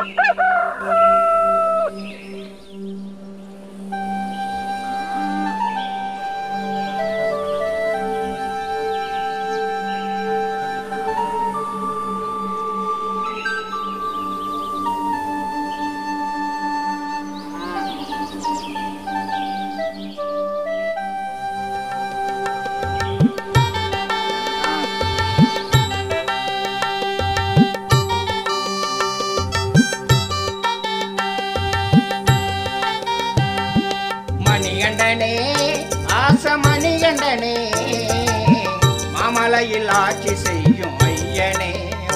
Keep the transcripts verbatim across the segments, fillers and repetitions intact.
மணிகண்டனே ஆசமணிகண்டனே மாமலையில் ஆட்சி செய்யும் ஐயனே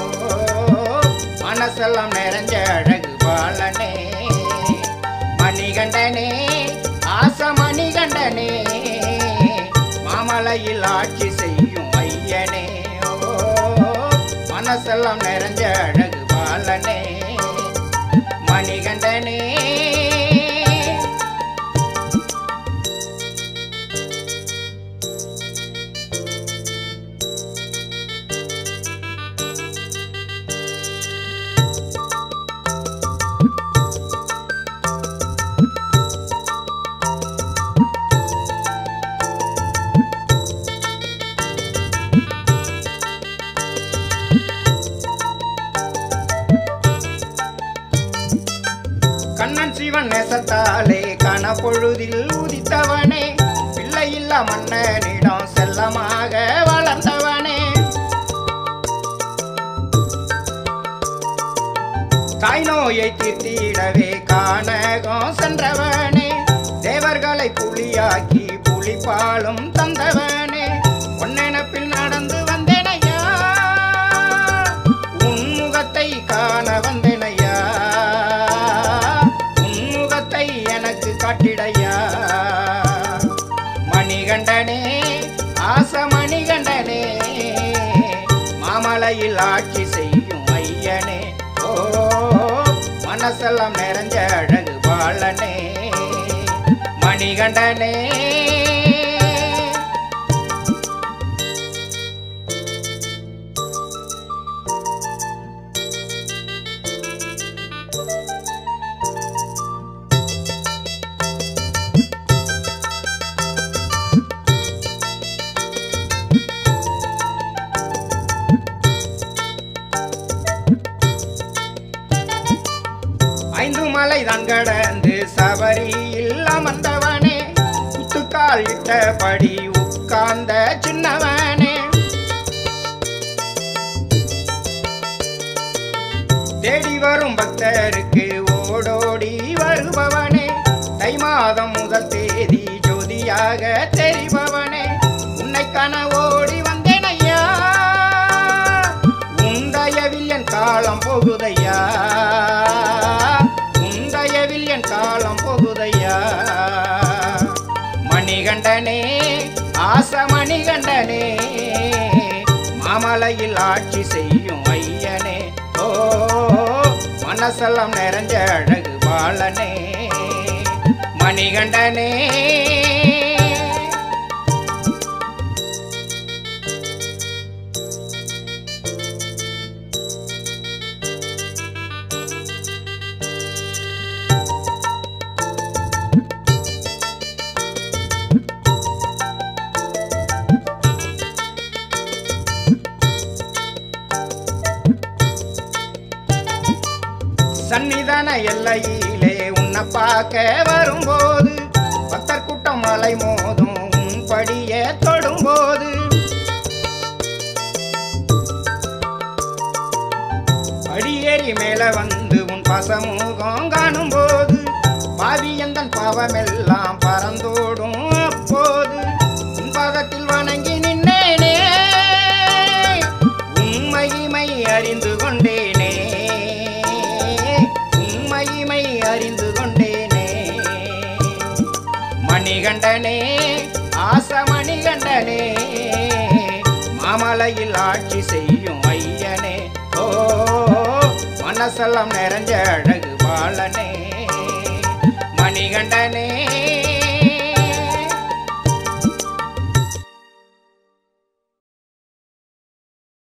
மனசெல்லாம் நிறைஞ்ச அழகு பாலனே மணிகண்டனே ஆசமணிகண்டனே மாமலையில் ஆட்சி செய்யும் ஐயனே மனசெல்லாம் நிறைஞ்ச அழகு பாலனே மணிகண்டனே கண்ணன் சிவன் நேசத்தாலே கனப்பொழுதில் உதித்தவனே பிள்ளையில்லா மன்னனிடம் செல்லமாக வளர்ந்தவனே தாய் நோயை தீர்த்திடவே கானகம் சென்றவனே தேவர்களை புலியாக்கி புலிப்பாலும் தந்தவனே பொன்னெனப்பில் நடந்து வந்தேனையா உன்முகத்தை காண வந்தேனையா எனக்கு காட்டிடையா மணிகண்டனே ஆசமணிகண்டனே மாமலையில் ஆட்சி செய்யும் ஐயனே ஓ மனசெல்லாம் நிறைஞ்ச அழகு பாலனே மணிகண்டனே ஐந்து மலை தான் கடந்து சபரியில் அமர்ந்தவனே குத்துக்கால் இட்டபடி உட்கார்ந்த சின்னவனே தேடி வரும் பக்தருக்கு ஓடோடி வருபவனே தை மாதம் முதல் தேதி ஜோதியாக தெரிபவனே உன்னை காண ஓடி வந்தேனையா உந்தயவில் என் காலம் போகுதையா என் காலம் போகுதையா மணிகண்டனே ஆசமணிகண்டனே மாமலையில் ஆட்சி செய்யும் ஐயனே ஓ மனசெல்லாம் நிறைஞ்ச அழகு பாலனே மணிகண்டனே சன்னிதான எல்லையிலே உன்னை பார்க்க வரும்போது பக்தர் கூட்டம் மலை மோதும் உன் படிய தொடும்போது படியேறி மேல வந்து உன் பசமுகம் காணும் போது பாவி எந்தன் பாவமெல்லாம் பறந்தோடும் அப்போது உன் பாதத்தில் வணங்கி நின்னேனே உண்மையுமை அறிந்து கொண்டேனே உண்மையுமை அறிந்து கொண்டேனே மணிகண்டனே ஆசமணிகண்டனே மாமலையில் ஆட்சி செய்யும் ஐயனே ஓ மனசெல்லாம் நிறைஞ்ச அழகு பாலனே மணிகண்டனே